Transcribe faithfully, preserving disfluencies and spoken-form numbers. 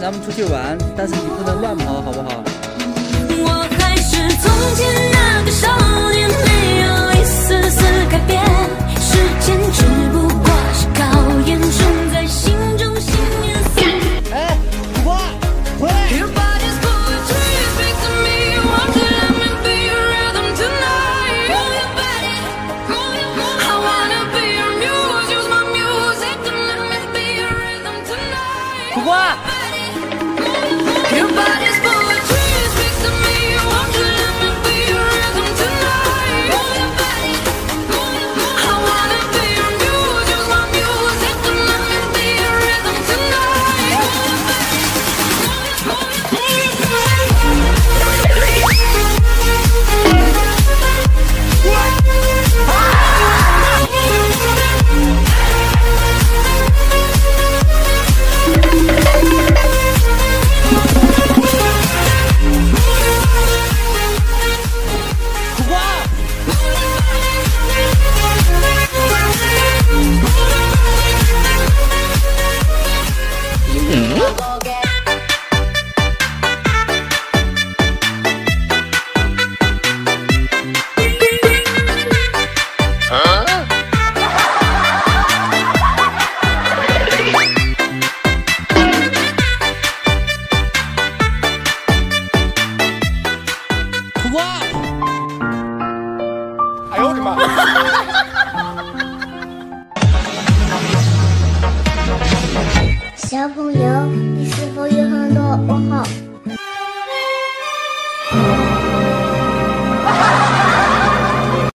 他们出去玩，但是你不能乱跑，好不好？ 我还是从前那个少年，没有一丝丝改变。时间只不过是考验种在心中信念。 哎，苦瓜，回来！ 苦瓜。 哎呦我的妈！